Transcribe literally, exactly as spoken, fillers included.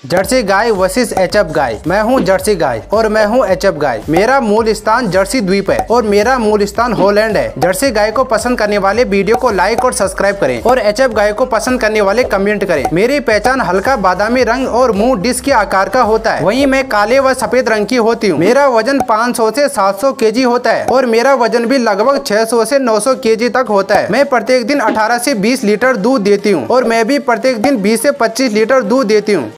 Jersey गाय versus HF गाय। मैं हूं जर्सी गाय और मैं हूं एचएफ गाय। मेरा मूल स्थान जर्सी द्वीप है और मेरा मूल स्थान हॉलैंड है। जर्सी गाय को पसंद करने वाले वीडियो को लाइक और सब्सक्राइब करें और एचएफ गाय को पसंद करने वाले कमेंट करें। मेरी पहचान हल्का बादामी रंग और मुंह डिश के आकार का होता है। वहीं मैं काले व सफेद रंग की होती हूँ। मेरा वजन पाँच सौ से सात सौ केजी होता है और मेरा वजन भी लगभग छह सौ से नौ सौ केजी तक होता है। मैं प्रत्येक दिन अठारह से बीस लीटर दूध देती हूँ और मैं भी प्रत्येक दिन बीस से पच्चीस लीटर दूध देती हूँ।